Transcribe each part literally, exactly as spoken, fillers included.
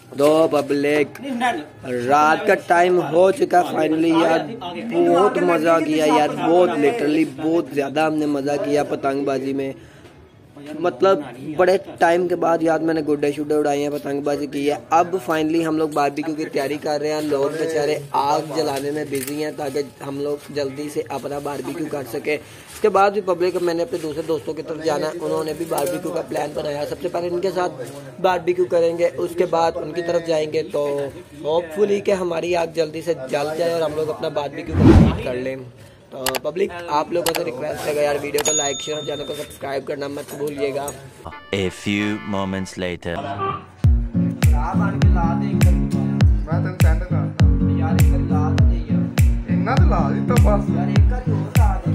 दो पब्लिक रात का टाइम हो चुका फाइनली यार। बहुत मज़ा किया यार, बहुत लिटरली बहुत ज़्यादा हमने मज़ा किया पतंगबाजी में। मतलब बड़े टाइम के बाद यार मैंने गुड्डे शुड्डे उड़ाए हैं, पतंगबाजी की है। अब फाइनली हम लोग बारबेक्यू की तैयारी कर रहे हैं। लोग बेचारे आग जलाने में बिजी हैं ताकि हम लोग जल्दी से अपना बारबेक्यू कर सके। इसके बाद भी पब्लिक, मैंने अपने दूसरे दोस्तों की तरफ जाना है, उन्होंने भी बारबेक्यू का प्लान बनाया। सबसे पहले इनके साथ बारबेक्यू करेंगे, उसके बाद उनकी तरफ जाएंगे। तो होपफुली कि हमारी आग जल्दी से जल जाए और हम लोग अपना बारबेक्यू कंप्लीट कर लें। तो पब्लिक आप लोगों से रिक्वेस्ट है यार, वीडियो को लाइक शेयर और चैनल को सब्सक्राइब करना मत भूलिएगा। A few moments later. मैं तेन सेंड करता यार, एक ला दे यार, इन्ना तो ला दी तो बस यार, एक का और ला दे।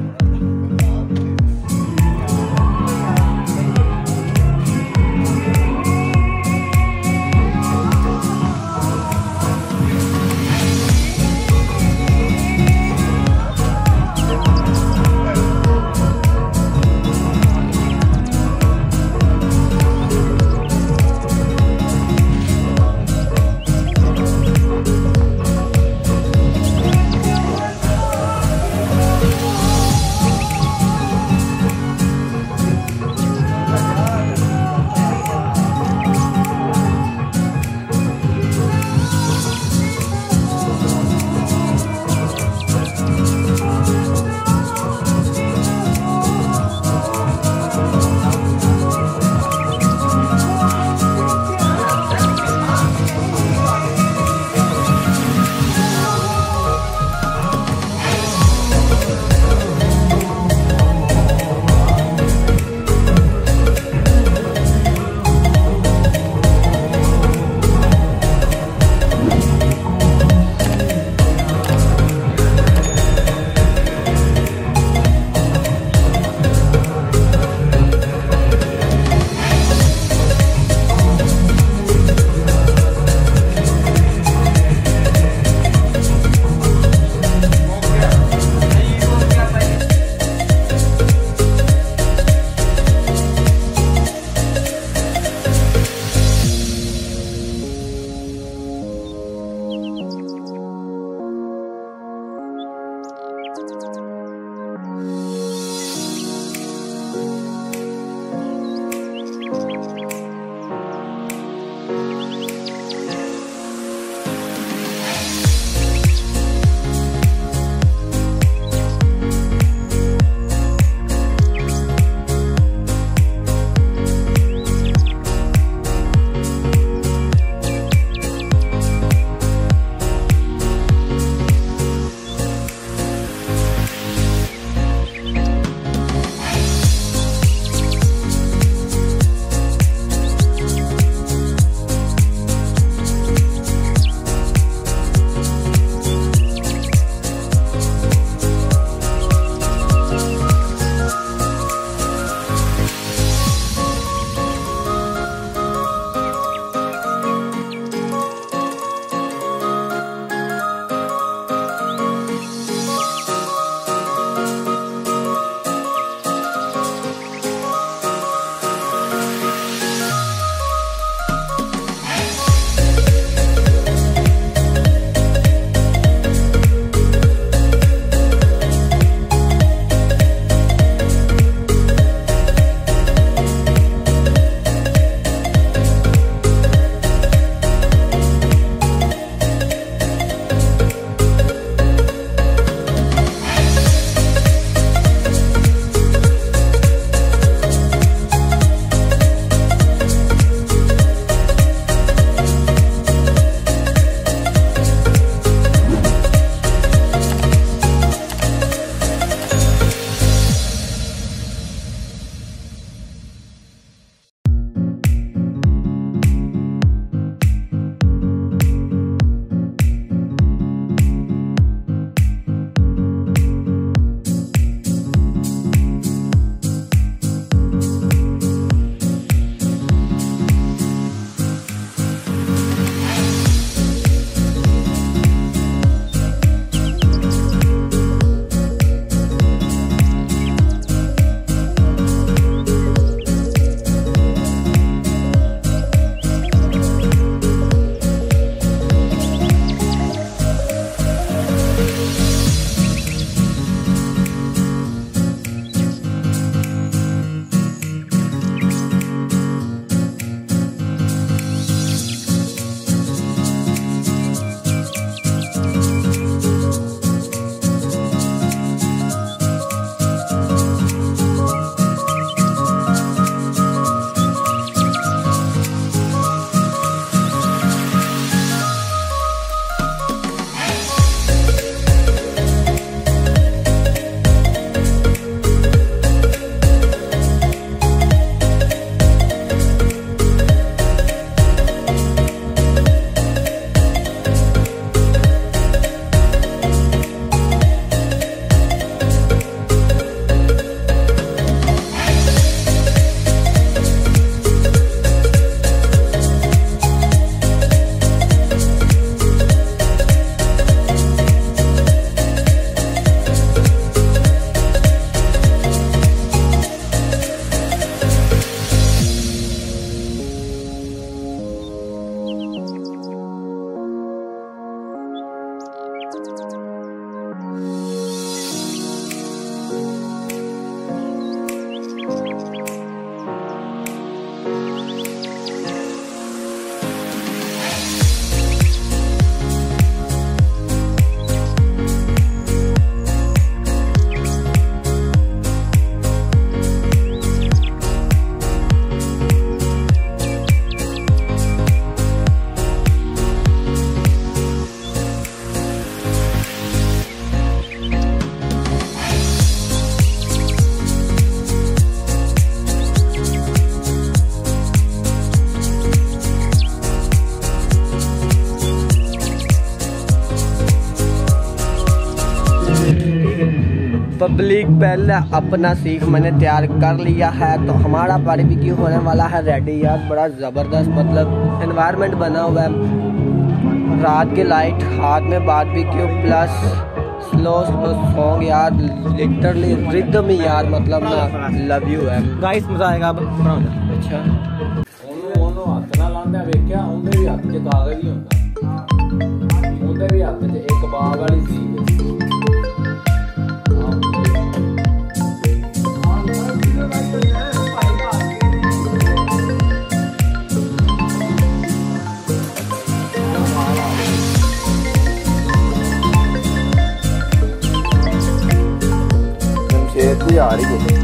पब्लिक पहले अपना सीख मैंने तैयार कर लिया है, तो हमारा बारबेक्यू होने वाला है रेडी यार। बड़ा ज़बरदस्त मतलब एनवायरनमेंट बना हुआ है, रात की लाइट, हाथ में barbecue plus slow slow song यार, लिटरली रिदम यार, मतलब ना लव यू है गाइस, मजा आएगा। अब अच्छा ਉਹਨੂੰ ਉਹਨੂੰ ਹੱਥ ਨਾਲ ਲਾਉਂਦਾ ਵੇਖਿਆ, ਉਹਦੇ ਵੀ ਹੱਥ 'ਚ ਕਾਗਜ਼ ਹੀ ਹੁੰਦਾ, ਉਹਦੇ ਵੀ ਹੱਥ 'ਚ ਇੱਕ ਬਾਗ ਵਾਲੀ ਸੀ। ਸ਼ੇਰ ਦੀ ਆ ਰਹੀ ਹੈ।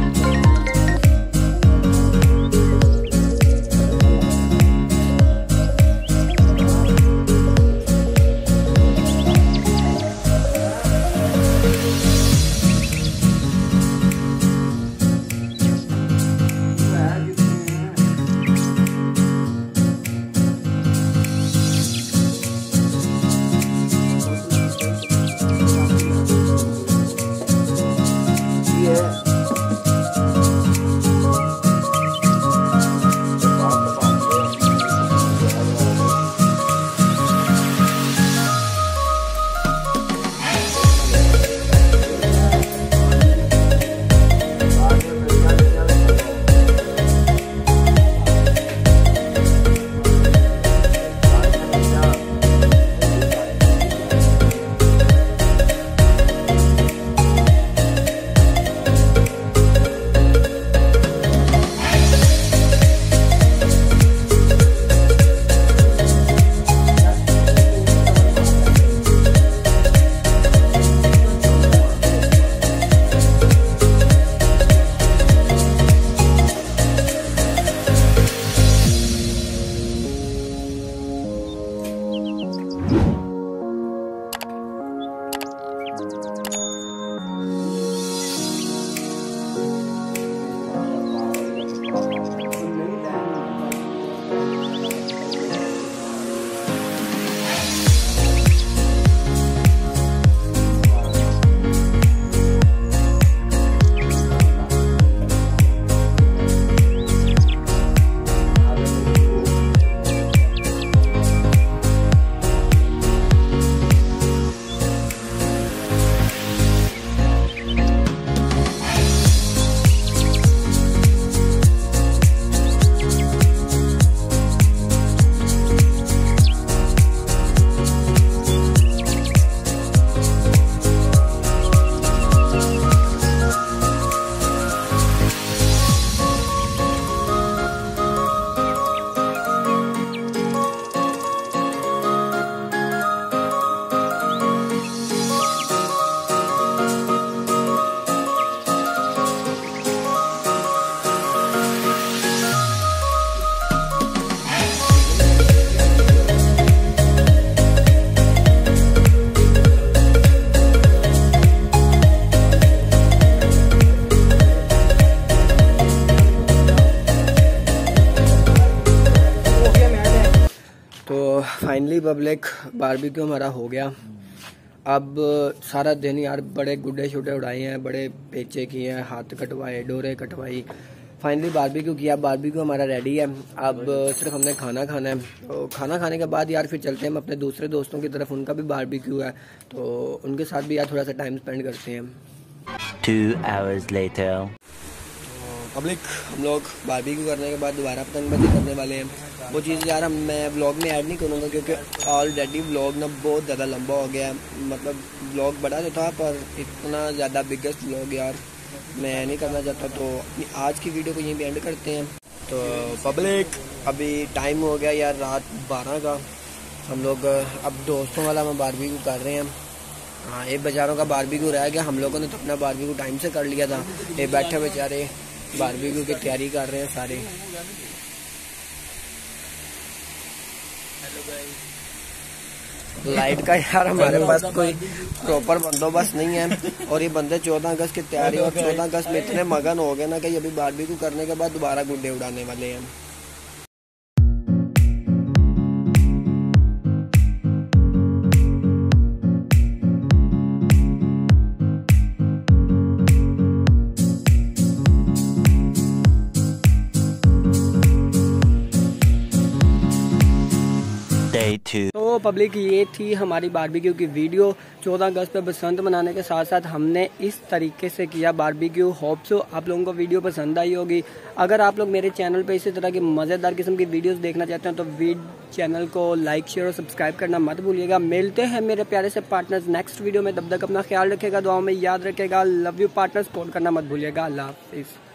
फाइनली पब्लिक बारबेक्यू हमारा हो गया। अब सारा दिन यार बड़े गुड्डे शुड्डे उड़ाए हैं, बड़े पेचे किए हैं, हाथ कटवाए, डोरे कटवाई, फाइनली बारबेक्यू किया। बारबेक्यू हमारा रेडी है, अब सिर्फ हमने खाना खाना है। तो खाना खाने के बाद यार फिर चलते हैं हम अपने दूसरे दोस्तों की तरफ, उनका भी बारबेक्यू है, तो उनके साथ भी यार थोड़ा सा टाइम स्पेंड करते हैं। Two hours later. पब्लिक हम लोग बारबेक्यू करने के बाद दोबारा पतंगबाजी करने वाले हैं। वो चीज़ यार हम मैं व्लॉग में ऐड नहीं करूँगा क्योंकि ऑलरेडी व्लॉग ना बहुत ज़्यादा लंबा हो गया है। मतलब व्लॉग बड़ा तो था पर इतना ज़्यादा बिगेस्ट व्लॉग यार मैं नहीं करना चाहता, तो अपनी आज की वीडियो को यहीं पे एंड करते हैं। तो पब्लिक अभी टाइम हो गया यार रात बारह का, हम लोग अब दोस्तों वाला हम बारबेक्यू कर रहे हैं। हाँ, एक बेचारों का बारबेक्यू रह गया, हम लोगों ने तो अपना बारबेक्यू टाइम से कर लिया था। ये बैठे बेचारे बारबेक्यू की तैयारी कर रहे हैं सारे। लाइट का यार हमारे पास कोई प्रॉपर बंदोबस्त नहीं है, और ये बंदे चौदह अगस्त की तैयारी और चौदह अगस्त में इतने मगन हो गए ना कि अभी बारबेक्यू करने के बाद दोबारा गुड्डे उड़ाने वाले हैं। तो पब्लिक, ये थी हमारी बारबेक्यू की वीडियो। चौदह अगस्त पे बसंत मनाने के साथ साथ हमने इस तरीके से किया बारबेक्यू। होप सो आप लोगों को वीडियो पसंद आई होगी। अगर आप लोग मेरे चैनल पे इसी तरह की मज़ेदार किस्म की वीडियोस देखना चाहते हैं तो वीड चैनल को लाइक शेयर और सब्सक्राइब करना मत भूलिएगा। मिलते हैं मेरे प्यारे से पार्टनर्स नेक्स्ट वीडियो में। तब तक अपना ख्याल रखेगा, दुआओं में याद रखेगा। लव यू पार्टनर्स, कॉल करना मत भूलिएगा। अल्लाह हाफिज़।